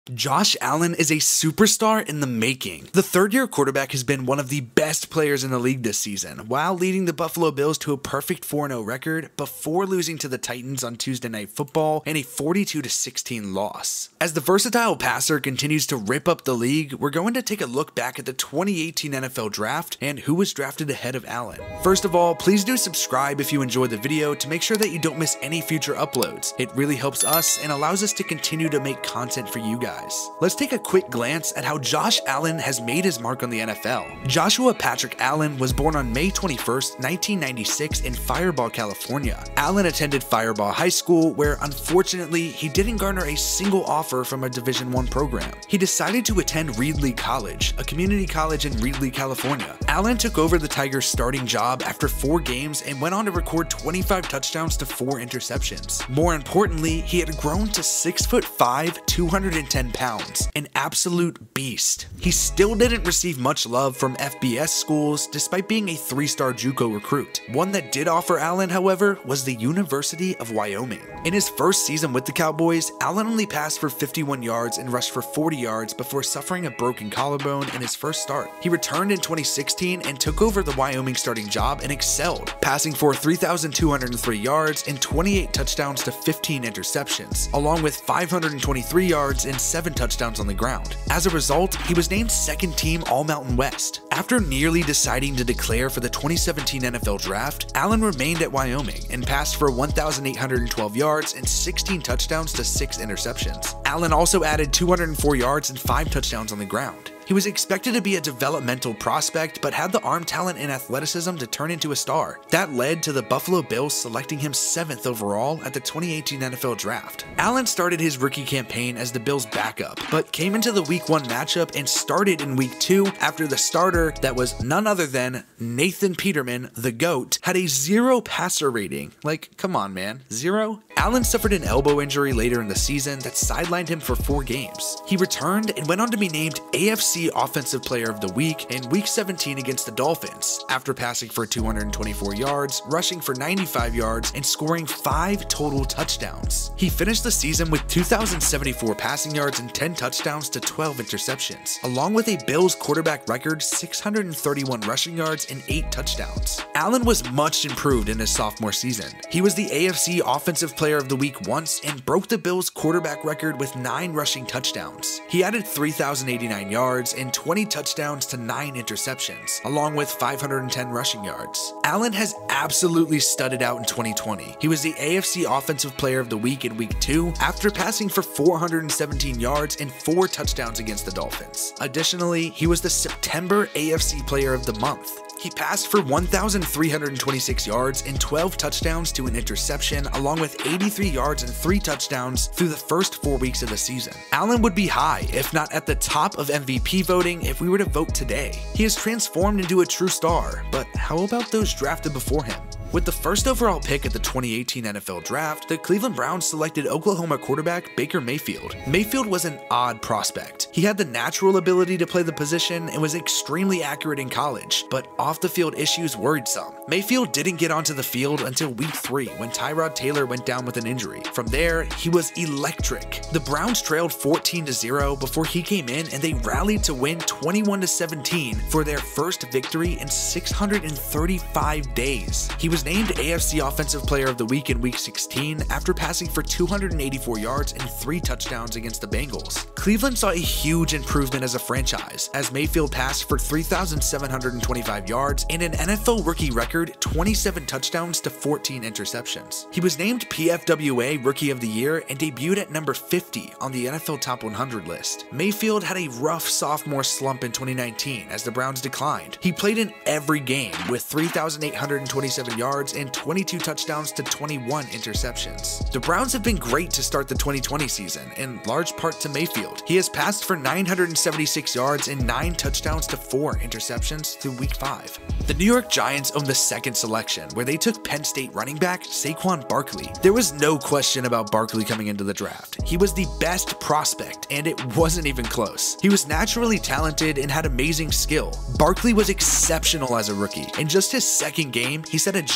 Josh Allen is a superstar in the making. The third-year quarterback has been one of the best players in the league this season, while leading the Buffalo Bills to a perfect 4-0 record before losing to the Titans on Tuesday Night Football in a 42-16 loss. As the versatile passer continues to rip up the league, we're going to take a look back at the 2018 NFL Draft and who was drafted ahead of Allen. First of all, please do subscribe if you enjoyed the video to make sure that you don't miss any future uploads. It really helps us and allows us to continue to make content for you guys. Let's take a quick glance at how Josh Allen has made his mark on the NFL. Joshua Patrick Allen was born on May 21st, 1996 in Firebaugh, California. Allen attended Firebaugh High School, where unfortunately he didn't garner a single offer from a Division I program. He decided to attend Reedley College, a community college in Reedley, California. Allen took over the Tigers' starting job after 4 games and went on to record 25 touchdowns to 4 interceptions. More importantly, he had grown to 6'5", 210 pounds, an absolute beast. He still didn't receive much love from FBS schools despite being a 3-star JUCO recruit. One that did offer Allen, however, was the University of Wyoming. In his first season with the Cowboys, Allen only passed for 51 yards and rushed for 40 yards before suffering a broken collarbone in his first start. He returned in 2016 and took over the Wyoming starting job and excelled, passing for 3,203 yards and 28 touchdowns to 15 interceptions, along with 523 yards and 7 touchdowns on the ground. As a result, he was named second team All-Mountain West. After nearly deciding to declare for the 2017 NFL Draft, Allen remained at Wyoming and passed for 1,812 yards and 16 touchdowns to 6 interceptions. Allen also added 204 yards and 5 touchdowns on the ground. He was expected to be a developmental prospect, but had the arm talent and athleticism to turn into a star. That led to the Buffalo Bills selecting him 7th overall at the 2018 NFL Draft. Allen started his rookie campaign as the Bills' backup, but came into the Week 1 matchup and started in Week 2 after the starter, that was none other than Nathan Peterman, the GOAT, had a 0 passer rating. Like, come on, man, 0? Allen suffered an elbow injury later in the season that sidelined him for 4 games. He returned and went on to be named AFC Offensive Player of the Week in Week 17 against the Dolphins, after passing for 224 yards, rushing for 95 yards, and scoring 5 total touchdowns. He finished the season with 2,074 passing yards and 10 touchdowns to 12 interceptions, along with a Bills quarterback record 631 rushing yards and 8 touchdowns. Allen was much improved in his sophomore season. He was the AFC Offensive Player of the Week once and broke the Bills quarterback record with 9 rushing touchdowns. He added 3,089 yards and 20 touchdowns to 9 interceptions, along with 510 rushing yards. Allen has absolutely studded out in 2020. He was the AFC Offensive Player of the Week in Week 2 after passing for 417 yards and 4 touchdowns against the Dolphins. Additionally, he was the September AFC Player of the Month. He passed for 1,326 yards and 12 touchdowns to an interception, along with 83 yards and 3 touchdowns through the first 4 weeks of the season. Allen would be high, if not at the top of MVP voting if we were to vote today. He has transformed into a true star, but how about those drafted before him? With the first overall pick at the 2018 NFL Draft, the Cleveland Browns selected Oklahoma quarterback Baker Mayfield. Mayfield was an odd prospect. He had the natural ability to play the position and was extremely accurate in college, but off-the-field issues worried some. Mayfield didn't get onto the field until Week 3 when Tyrod Taylor went down with an injury. From there, he was electric. The Browns trailed 14-0 before he came in, and they rallied to win 21-17 for their first victory in 635 days. He was named AFC Offensive Player of the Week in Week 16 after passing for 284 yards and 3 touchdowns against the Bengals. Cleveland saw a huge improvement as a franchise, as Mayfield passed for 3,725 yards and an NFL rookie record 27 touchdowns to 14 interceptions. He was named PFWA Rookie of the Year and debuted at number 50 on the NFL Top 100 list. Mayfield had a rough sophomore slump in 2019 as the Browns declined. He played in every game with 3,827 yards and 22 touchdowns to 21 interceptions. The Browns have been great to start the 2020 season, in large part to Mayfield. He has passed for 976 yards and 9 touchdowns to 4 interceptions through Week 5. The New York Giants owned the second selection, where they took Penn State running back Saquon Barkley. There was no question about Barkley coming into the draft. He was the best prospect, and it wasn't even close. He was naturally talented and had amazing skill. Barkley was exceptional as a rookie. In just his second game, he set a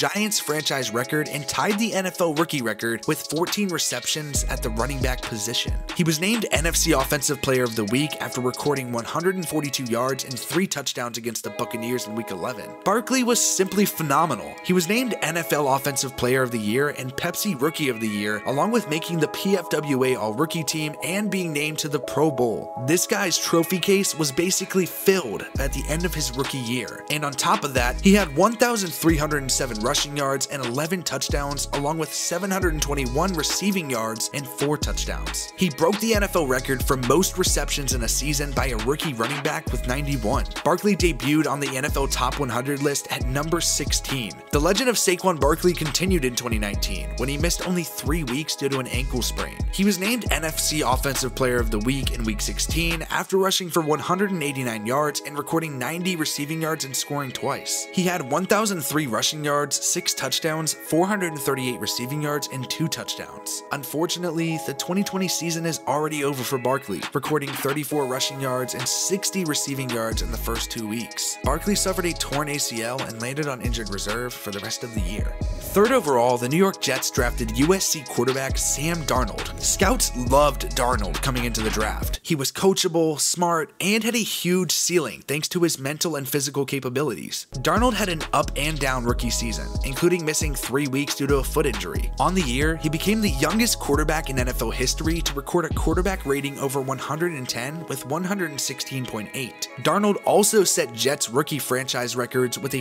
Giants franchise record and tied the NFL rookie record with 14 receptions at the running back position. He was named NFC Offensive Player of the Week after recording 142 yards and 3 touchdowns against the Buccaneers in Week 11. Barkley was simply phenomenal. He was named NFL Offensive Player of the Year and Pepsi Rookie of the Year, along with making the PFWA All-Rookie team and being named to the Pro Bowl. This guy's trophy case was basically filled at the end of his rookie year, and on top of that, he had 1,307 rushing yards and 11 touchdowns, along with 721 receiving yards and 4 touchdowns. He broke the NFL record for most receptions in a season by a rookie running back with 91. Barkley debuted on the NFL Top 100 list at number 16. The legend of Saquon Barkley continued in 2019, when he missed only 3 weeks due to an ankle sprain. He was named NFC Offensive Player of the Week in Week 16 after rushing for 189 yards and recording 90 receiving yards and scoring twice. He had 1,003 rushing yards, 6 touchdowns, 438 receiving yards, and 2 touchdowns. Unfortunately, the 2020 season is already over for Barkley, recording 34 rushing yards and 60 receiving yards in the first 2 weeks. Barkley suffered a torn ACL and landed on injured reserve for the rest of the year. Third overall, the New York Jets drafted USC quarterback Sam Darnold. Scouts loved Darnold coming into the draft. He was coachable, smart, and had a huge ceiling thanks to his mental and physical capabilities. Darnold had an up and down rookie season, including missing 3 weeks due to a foot injury. On the year, he became the youngest quarterback in NFL history to record a quarterback rating over 110 with 116.8. Darnold also set Jets rookie franchise records with a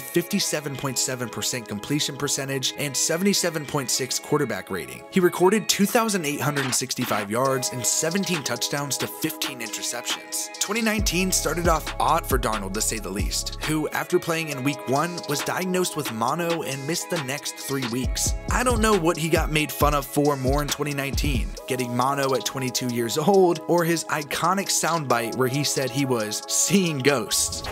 57.7% completion percentage and 77.6 quarterback rating. He recorded 2,865 yards and 17 touchdowns to 15 interceptions. 2019 started off odd for Darnold, to say the least, who, after playing in Week 1, was diagnosed with mono and missed the next 3 weeks. I don't know what he got made fun of for more in 2019, getting mono at 22 years old, or his iconic soundbite where he said he was seeing ghosts.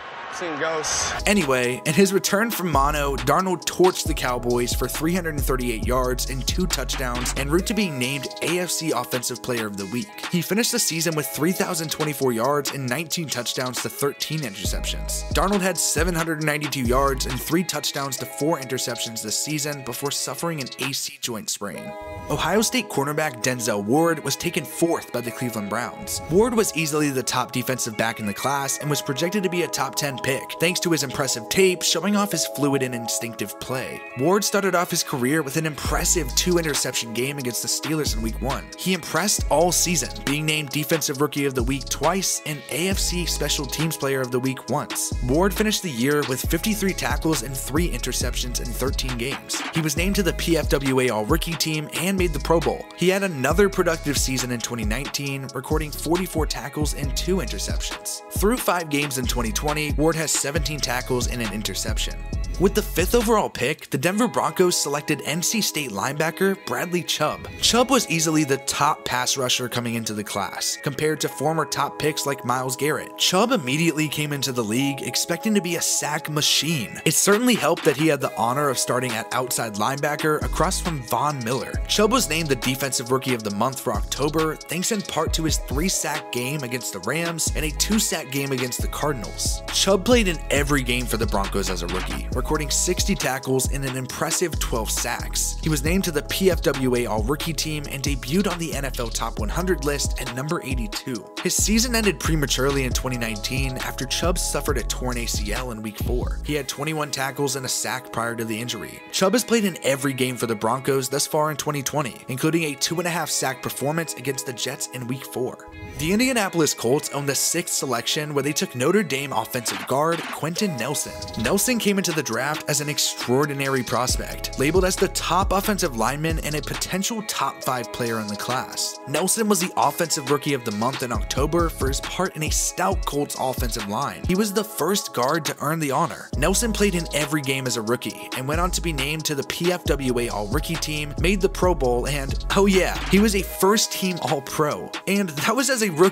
Ghosts. Anyway, in his return from mono, Darnold torched the Cowboys for 338 yards and 2 touchdowns en route to being named AFC Offensive Player of the Week. He finished the season with 3,024 yards and 19 touchdowns to 13 interceptions. Darnold had 792 yards and 3 touchdowns to 4 interceptions this season before suffering an AC joint sprain. Ohio State cornerback Denzel Ward was taken 4th by the Cleveland Browns. Ward was easily the top defensive back in the class and was projected to be a top 10 pick, thanks to his impressive tape showing off his fluid and instinctive play. Ward started off his career with an impressive 2-interception game against the Steelers in Week 1. He impressed all season, being named Defensive Rookie of the Week twice and AFC Special Teams Player of the Week once. Ward finished the year with 53 tackles and 3 interceptions in 13 games. He was named to the PFWA All-Rookie team and made the Pro Bowl. He had another productive season in 2019, recording 44 tackles and 2 interceptions. Through 5 games in 2020, Ward has 17 tackles and an interception. With the 5th overall pick, the Denver Broncos selected NC State linebacker Bradley Chubb. Chubb was easily the top pass rusher coming into the class, compared to former top picks like Myles Garrett. Chubb immediately came into the league expecting to be a sack machine. It certainly helped that he had the honor of starting at outside linebacker across from Von Miller. Chubb was named the Defensive Rookie of the Month for October, thanks in part to his 3-sack game against the Rams and a 2-sack game against the Cardinals. Chubb played in every game for the Broncos as a rookie, recording 60 tackles and an impressive 12 sacks. He was named to the PFWA All-Rookie team and debuted on the NFL Top 100 list at number 82. His season ended prematurely in 2019 after Chubb suffered a torn ACL in Week 4. He had 21 tackles and a sack prior to the injury. Chubb has played in every game for the Broncos thus far in 2020, including a 2.5 sack performance against the Jets in Week 4. The Indianapolis Colts owned the 6th selection, where they took Notre Dame offensive guard Quentin Nelson. Nelson came into the draft as an extraordinary prospect, labeled as the top offensive lineman and a potential top 5 player in the class. Nelson was the Offensive Rookie of the Month in October for his part in a stout Colts offensive line. He was the first guard to earn the honor. Nelson played in every game as a rookie and went on to be named to the PFWA All-Rookie team, made the Pro Bowl, and oh yeah, he was a first-team All-Pro. And that was as a rookie.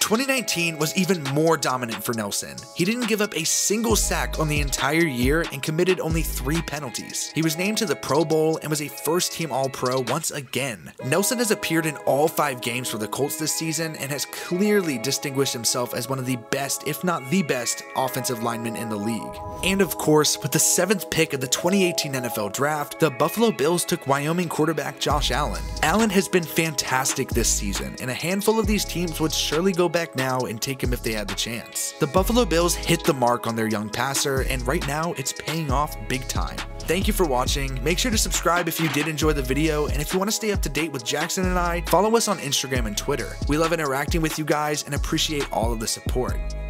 2019 was even more dominant for Nelson. He didn't give up a single sack on the entire year and committed only 3 penalties. He was named to the Pro Bowl and was a first-team All-Pro once again. Nelson has appeared in all 5 games for the Colts this season and has clearly distinguished himself as one of the best, if not the best, offensive linemen in the league. And of course, with the 7th pick of the 2018 NFL Draft, the Buffalo Bills took Wyoming quarterback Josh Allen. Allen has been fantastic this season, and a handful of these teams would surely go back now and take him if they had the chance. The Buffalo Bills hit the mark on their young passer, and right now it's paying off big time. Thank you for watching. Make sure to subscribe if you did enjoy the video, and if you want to stay up to date with Jackson and I, follow us on Instagram and Twitter. We love interacting with you guys and appreciate all of the support.